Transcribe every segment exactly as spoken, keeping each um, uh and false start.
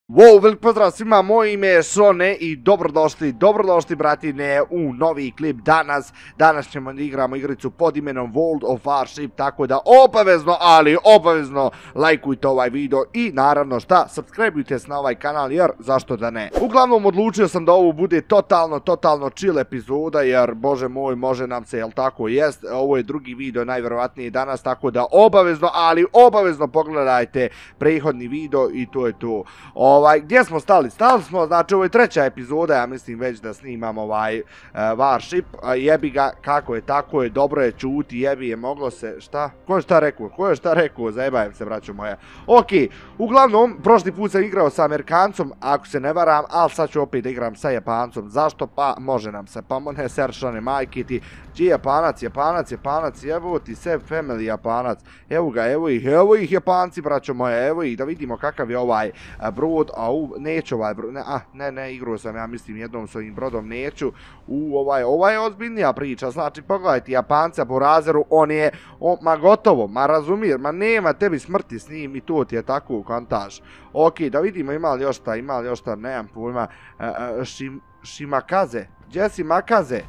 Wow, velik pozdrav svima, moje ime je Šone i dobrodošli, dobrodošli bratine u novi klip danas. Danas ćemo da igramo igricu pod imenom World of Warship, tako da obavezno, ali obavezno lajkujte ovaj video i naravno šta, subscribeujte se na ovaj kanal jer zašto da ne. Uglavnom odlučio sam da ovo bude totalno, totalno chill epizoda jer bože moj može nam se, jel tako jest, ovo je drugi video najvjerovatnije danas, tako da obavezno, ali obavezno pogledajte prethodni video i to je to. Ovaj, gdje smo stali? Stali smo, znači ovo je treća epizoda, ja mislim već da snimam ovaj uh, Warship, uh, jebi ga, kako je, tako je, dobro je čuti, jebi je, moglo se, šta? Ko je šta rekao? Ko je šta rekao? Zajebajem se, braćo moja. Ok, uglavnom, prošli put sam igrao sa Amerikancom, ako se ne varam, ali sad ću opet da igram sa Japancom. Zašto? Pa može nam se, pa ne seršane majke ti. Gdje je Japanac, Japanac, Japanac, evo ti se family Japanac. Evo ga, evo ih, evo ih Japanci, braćo moja, evo ih, da vidimo kakav je ovaj brod. A u, neću ovaj brod, ne, a, ne, ne, igrao sam, ja mislim jednom s ovim brodom, neću, u, ovaj, ovaj je ozbiljnija priča, znači, pogledajte, Japanca po razeru, on je, on, ma gotovo, ma razumije, ma nema tebi smrti s njim i to ti je tako u kontaž. Ok, da vidimo ima li još šta, ima li još šta, nemam pojma, uh, uh, šim, Shimakaze, gdje si Makaze?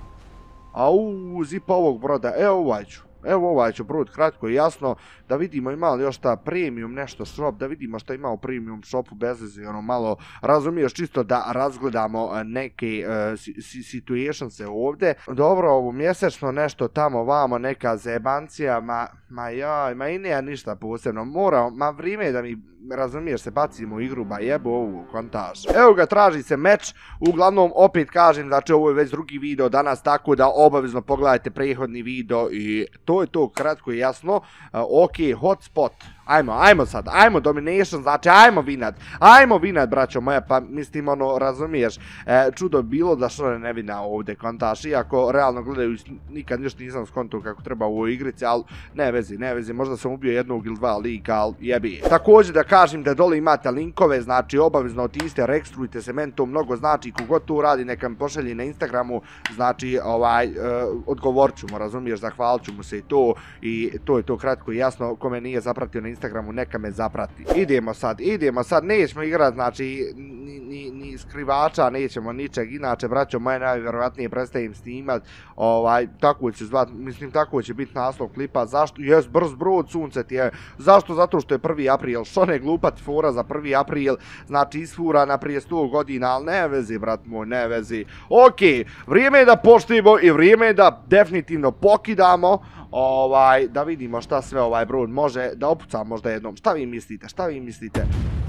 Au, zipa ovog broda, evo ovaj ću. Evo ovaj ću brod kratko i jasno, da vidimo ima li još ta premium nešto shop, da vidimo šta ima u premium shopu bez veze, ono malo razumiješ čisto da razgledamo neke uh, situationse ovdje. Dobro, ovo mjesečno nešto tamo vamo, neka zebancija, ma, ma jaj, ma i nije ništa posebno, mora, ma vrijeme je da mi razumiješ se bacimo u igru, ba jebo ovu kontaž. Evo ga, traži se meč, uglavnom opet kažem, znači ovo je već drugi video danas, tako da obavezno pogledajte prethodni video i to je to kratko i jasno. Uh, ok, hotspot, ajmo, ajmo sad, ajmo domination, znači ajmo vinat, ajmo vinat braćo moja, pa mislim ono razumiješ, e, čudo bilo da što ne vina ovdje kontaž, iako realno gledaju nikad ništa nisam skonto kako treba u ovoj igrici, ali ne vezi, ne vezi, možda sam ubio jednog ili dva lika, ali jebi. Također da kažem da dole imate linkove, znači obavezno otište, registrujte se, meni to mnogo znači, kogod to radi neka mi pošalji na Instagramu, znači ovaj, e, odgovorit ću mu, razumiješ, zahvalit ću mu se i to, i to je to kratko i jasno, kome nije zapratio na Instagramu neka me zaprati. Idemo sad, idemo sad, nećemo igrati, znači, ni, ni, ni skrivača, nećemo ničeg, inače, braćo moje, najvjerovatnije prestajem snimat, ovaj, tako će zvat, mislim, tako će biti naslov klipa, zašto, jes, brz brod, sunce ti je, zašto, zato što je prvi april, što ne glupat fora za prvi april, znači, isfurana prije sto godina, ali ne vezi, brat moj, ne vezi. Ok, vrijeme je da poštimo i vrijeme je da definitivno pokidamo, ovaj, da vidimo šta sve ovaj brod može, da opucam možda jednom. Šta vi mislite, šta vi mislite?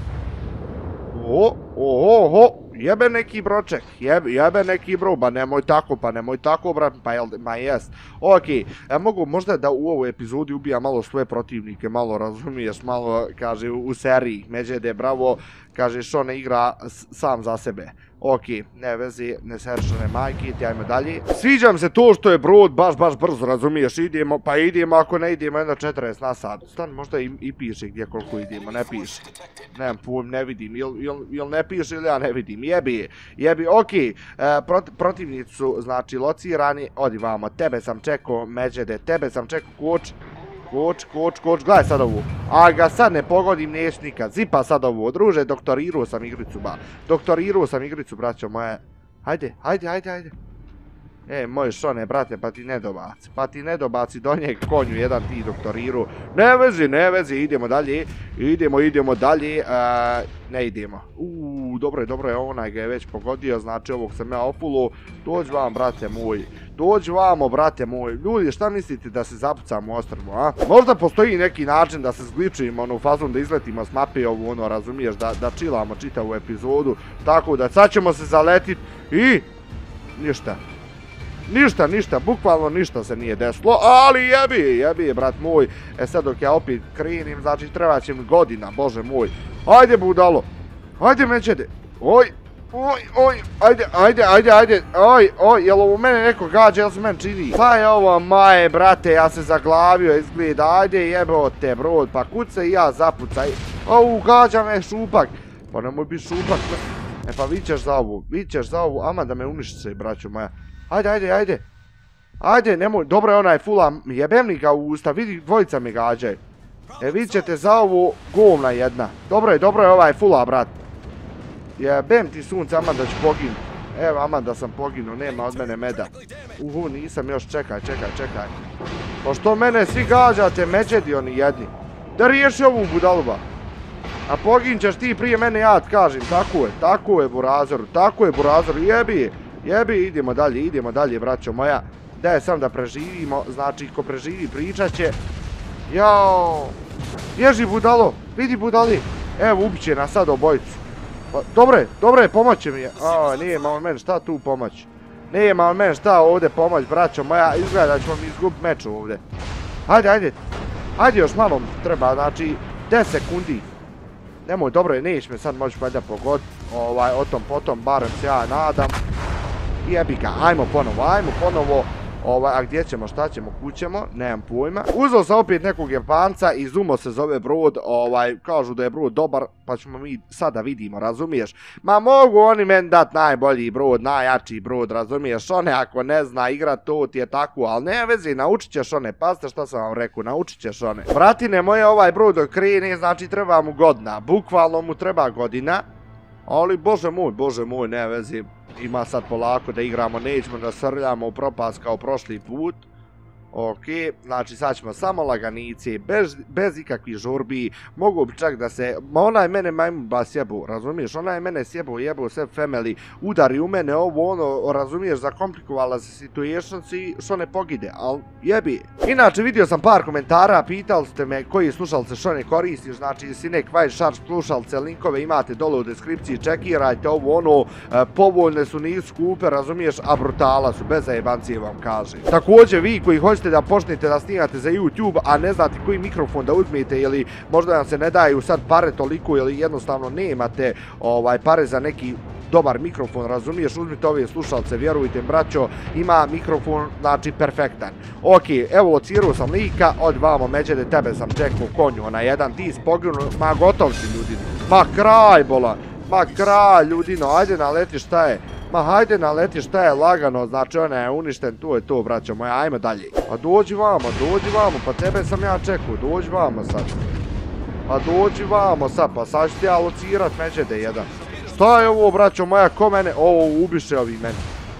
O, o, o, jebe neki broček, jebe, jebe neki bro, ba nemoj tako, pa nemoj tako, brat, pa jel, ma jest. Ok, ja mogu možda da u ovoj epizodi ubija malo svoje protivnike, malo razumiješ, malo, kaže, u seriji, Međede, bravo, kaže, što ne igra sam za sebe. Ok, ne vezi, ne seršane majke, ti ajmo dalje. Sviđam se to što je brod baš, baš brzo, razumiješ, idemo, pa idemo, ako ne idemo, jedno četrdeset na sat. Stan, možda i, i piše gdje koliko idemo, ne piše. Nemam pojem, ne vidim, jel, jel, jel ne piše ili ja ne vidim, jebi, jebi, ok. E, prot, protivnici su, znači, locirani, odi vamo, tebe sam čekao, Međede, tebe sam čekao, koč. Koč, koč, koč, gledaj sad ovu. A ga sad ne pogodim, neć nikad. Zipa sad ovu, druže, doktorirao sam igricu, ba. Doktorirao sam igricu, braćo moje. Hajde, hajde, hajde, hajde. E, moj Šone, brate, pa ti ne dobaci. Pa ti ne dobaci do njeg konju, jedan ti doktoriru. Ne vezi, ne vezi, idemo dalje. Idemo, idemo dalje. E, ne idemo. Uuu, dobro je, dobro je, onaj ga je već pogodio, znači ovog sam ja opulo. Dođi vam, brate moj. Dođi vamo, brate moj. Ljudi, šta mislite da se zapucamo u ostrvu, a? Možda postoji neki način da se zgličimo, ono, u fazom da izletimo s mape ovu, ono, razumiješ, da, da chillamo čitavu epizodu. Tako da, sad ćemo se zaletit i... ništa. Ništa, ništa, bukvalno ništa se nije desilo, ali jebi, jebi, brat moj. E sad dok ja opet krenim, znači treba će mi godina, bože moj. Ajde, budalo. Ajde, Međede. Oj, oj, oj, ajde, ajde, ajde, ajde, oj, oj, jel ovo mene neko gađa, jel se meni čini? Pa je ovo, maje, brate, ja se zaglavio, izgleda, ajde, jebeo te, brod, pa kucaj i ja zapucaj. Au, gađa me šupak. Pa nemoj biti šupak. E pa vi ćeš za ovu, vi ćeš za ovu, ama da me uništice, braćo moja. Ajde, ajde, ajde. Ajde, nemoj, dobro je onaj fula, jebem li ga u usta, vidi, dvojica mi gađaju. E, vidit ćete za ovu govna jedna. Dobro je, dobro je ovaj fula, brat. Jebem ti sunce, aman da ću poginuti. Evo, aman da sam poginuo, nema od mene meda. Uhu, nisam još, čekaj, čekaj, čekaj. Pošto mene svi gađate, međedi oni jedni. Da riješi ovu budaluba. A poginćeš ti prije mene, ja ti kažem, tako je, tako je Burazeru, tako je Burazeru, jebi, jebi, idemo dalje, idemo dalje, braćo moja. Daj sam da preživimo, znači, ko preživi pričat će. Jao, bježi budalo, vidi budali. Evo, ubit će nas sad obojicu. Pa, dobre, dobre, pomoće mi je. A, nije malo meni šta tu pomoć. Nije malo meni šta ovdje pomoć, braćo moja. Izgleda da ćemo mi izgubiti meč ovdje. Hajde, hajde. Hajde još malo treba, znači, deset sekundi. Nemoj, dobro je, neć me sad moći valjda pogoditi. Ovaj, o tom potom, barem se ja nadam. Jebi ga, ajmo ponovo, ajmo ponovo. Ovaj, a gdje ćemo, šta ćemo, kućemo, nemam pojma. Uzeo sam opet nekog Japanca i Zumo se zove brod, ovaj, kažu da je brod dobar, pa ćemo mi sada vidimo, razumiješ? Ma mogu oni meni dat najbolji brod, najjači brod, razumiješ? One ako ne zna igrat, to ti je tako, ali ne vezi, naučit ćeš one, pazite šta sam vam rekao, naučit ćeš one. Bratine moje, ovaj brod dok krene, znači treba mu godina, bukvalno mu treba godina, ali bože moj, bože moj, ne vezi. Ima sad polako da igramo, nećemo da srljamo u propast kao prošli put. Ok, znači sad ćemo samo laganice, bez, bez ikakvih žurbi, mogu bi čak da se, ma onaj mene majmun ba sjebu, razumiješ, onaj mene sjebu, jebu sve family, udari u mene ovo ono, razumiješ, zakomplikovala se situations i što ne pogide, ali jebi. Inače vidio sam par komentara, pitali ste me koji slušalce što ne koristiš, znači Sinek White Sharp slušalce, linkove imate dole u deskripciji, čekirajte ovo ono, povoljne su, nisu skupe, razumiješ, a brutala su, bez zajebancije vam kaže. Također vi koji hoćete da počnete da snimate za YouTube, a ne znate koji mikrofon da uzmete ili možda vam se ne daju sad pare toliko ili jednostavno nemate ovaj, pare za neki dobar mikrofon, razumiješ, uzmite ove slušalce, vjerujte braćo, ima mikrofon, znači perfektan. Ok, evo locirao sam lika, od vamo međede, tebe sam čekao konju, na jedan, ti spoginu, ma gotov si ljudino, ma kraj bola, ma kraj ljudino, ajde naleti šta je. Ma hajde naleti šta je lagano, znači ona je uništen, to je to braćo moja, ajmo dalje. Pa dođi vamo, dođi vamo, pa tebe sam ja čekao, dođi vamo sad. Pa dođi vamo sad, pa sad ću ti ja locirat međede jedan. Šta je ovo braćo moja, ko mene, ovo ubiše ovi meni.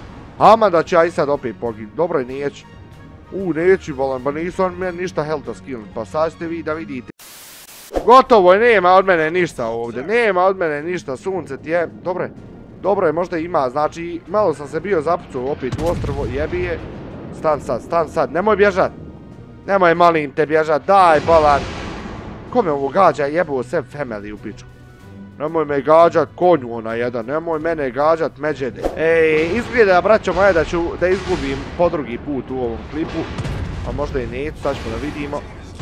Ama da ću ja i sad opet poginuti, dobro je neću. U, neću volim, pa nisu on meni ništa healtha skillnut, pa sad ćete vi da vidite. Gotovo je, nema od mene ništa ovdje, nema od mene ništa, sunce ti je, dobro je. Dobro je, možda ima, znači, malo sam se bio zapucao opet u ostrvo, jebi je. Stan sad, stan sad, nemoj bježat. Nemoj, molim te, bježat, daj, bolan. Ko me ovo gađa, jebo sve family u pičku. Nemoj me gađat konju ona jedan, nemoj mene gađat međede. Ej, izgleda, braćo moje, da ću da izgubim po drugi put u ovom klipu. A možda i neću, sad ćemo da vidimo.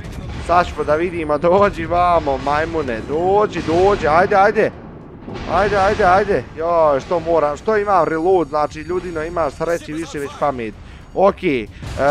Sad ćemo da vidimo, dođi vamo, majmune, dođi, dođi, ajde, ajde. Ajde, ajde, ajde, joj, što moram, što imam reload, znači ljudino imaš sreći više već pamet. Okej,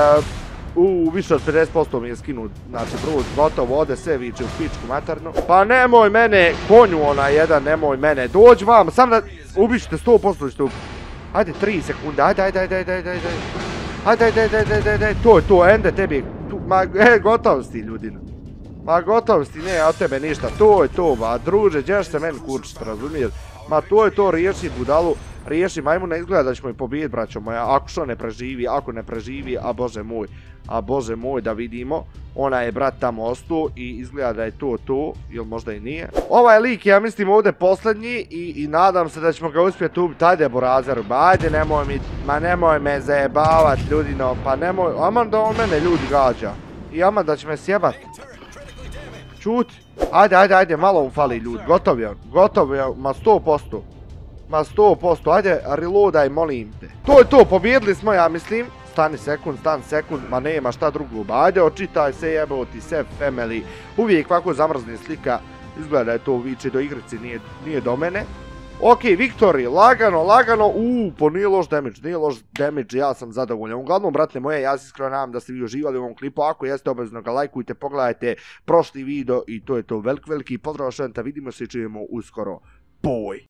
u više od pedeset posto mi je skinut, znači brud, gotovo, ode sve viče u pičku maternu. Pa nemoj mene, konju ona jedan, nemoj mene, dođi vam, sam da, ubićete sto posto ćete ubiti. Ajde, tri sekunde, ajde, ajde, ajde, ajde, ajde, ajde, ajde, ajde, ajde, ajde, ajde, to je to, ende tebi, ma, e, gotovo si ti ljudino. Ma gotovo si, ne, od tebe ništa, to je to, ba, druže, gdješ se meni kurčit, razumiješ? Ma to je to, riješi budalu, riješi majmuna, izgleda da ćemo i pobijeti, braćo moja, ako što ne preživi, ako ne preživi, a bože moj, a bože moj, da vidimo, ona je brat tamo ostao i izgleda da je to to, ili možda i nije. Ovaj lik je, ja mislim, ovdje posljednji i, i nadam se da ćemo ga uspjeti ubiti, ajde Burazeru, ba, ajde nemoj mi, ma nemoj me zajebavat ljudino, pa nemoj, aman da on mene ljudi gađa, i aman da će me sjebat. Čuti, ajde, ajde, ajde, malo mu fali ljudi, gotov je on, gotov je, ma sto posto, ma sto posto, ajde, reloadaj, molim te. To je to, pobjedili smo, ja mislim, stani sekund, stani sekund, ma nema šta drugo, ba, ajde, očitaj se, jeboti, sve family, uvijek ovako zamrzne slika, izgleda je to viče do igrici, nije, nije do mene. Ok, Victory, lagano, lagano, uuu, po nije loš damage, nije loš damage, ja sam zadovoljan. Uglavnom, brate moje, ja se iskreno nadam da ste vi uživali u ovom klipu, ako jeste, obavezno ga lajkujte, pogledajte prošli video i to je to, velik, veliki pozdrav, vidimo se i čujemo uskoro, boj!